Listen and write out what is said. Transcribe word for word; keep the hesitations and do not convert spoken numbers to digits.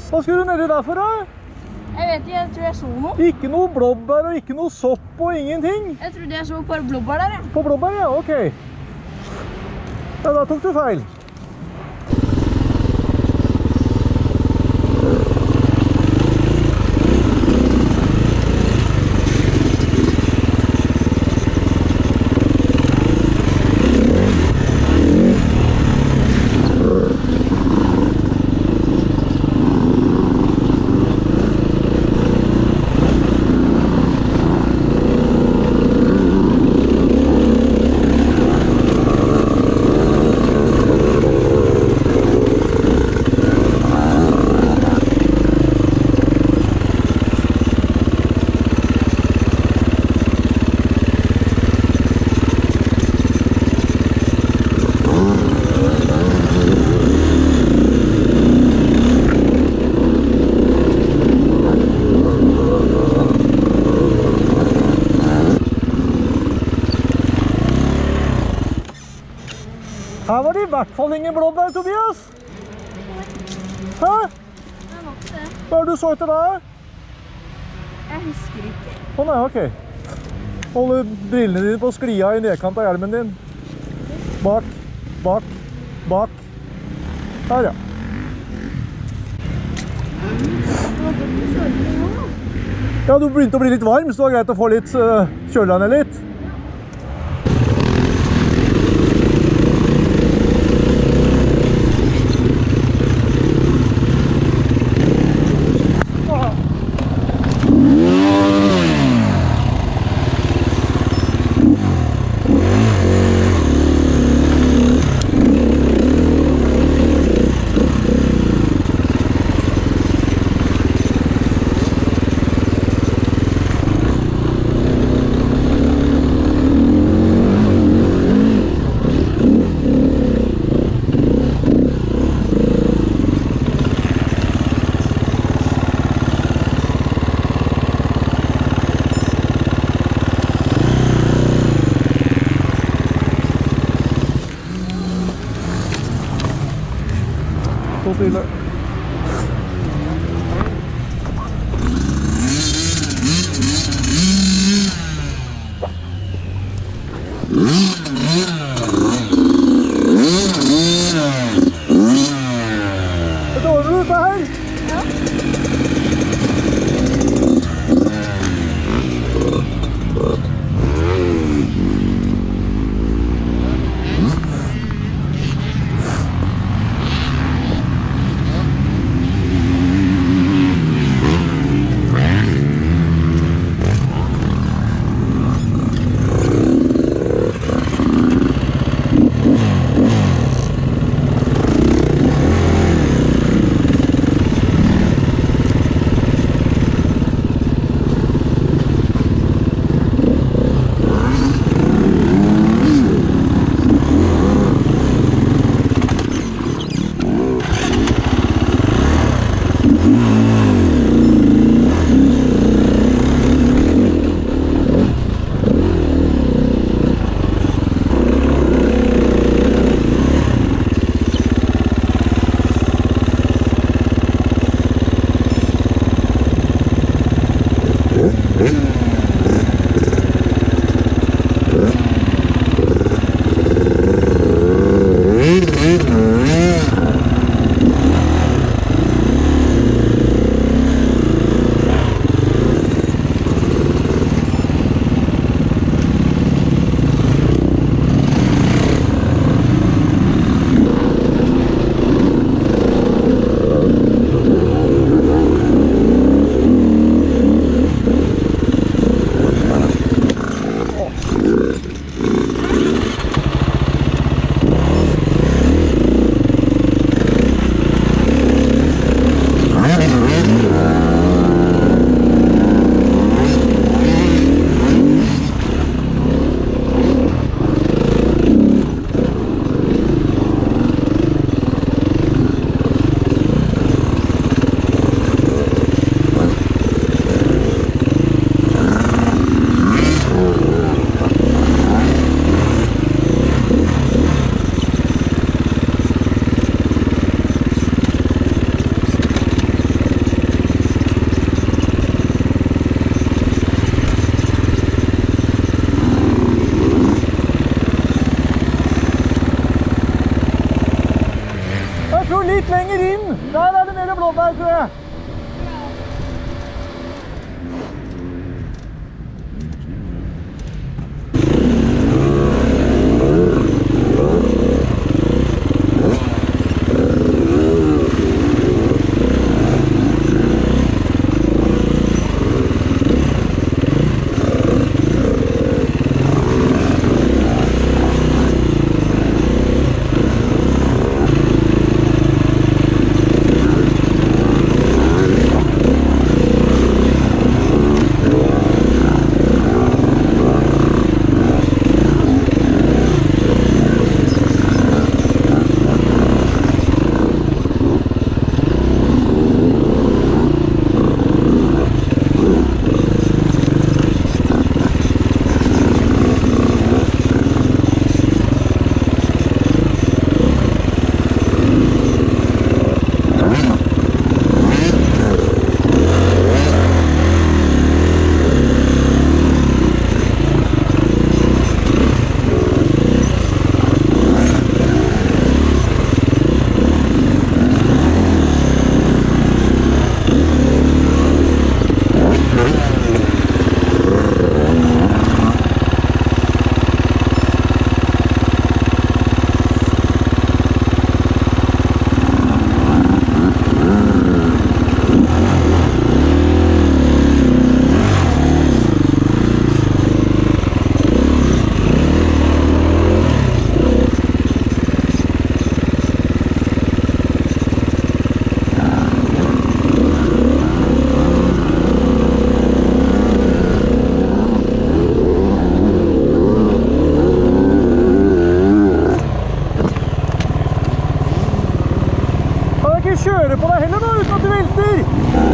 Hva skulle du nedi der for, da? Jeg vet ikke, jeg tror jeg så noe. Ikke noe blåbær og ikke noe sopp og ingenting? Jeg trodde jeg så bare blåbær der, ja. På blåbær, ja, ok. Ja, da tok du feil. Her var det i hvert fall ingen blåbær, Tobias. Hæ? Det var ikke det. Hva er det du så etter der? Jeg husker ikke. Å nei, ok. Holde brillene dine på sklia i nedkant av hjelmen din. Bak, bak, bak. Her, ja. Ja, du begynte å bli litt varm, så det var greit å få litt uh, kjøla ned litt. Stille. Vet du hva du dette her? Ja. Ja.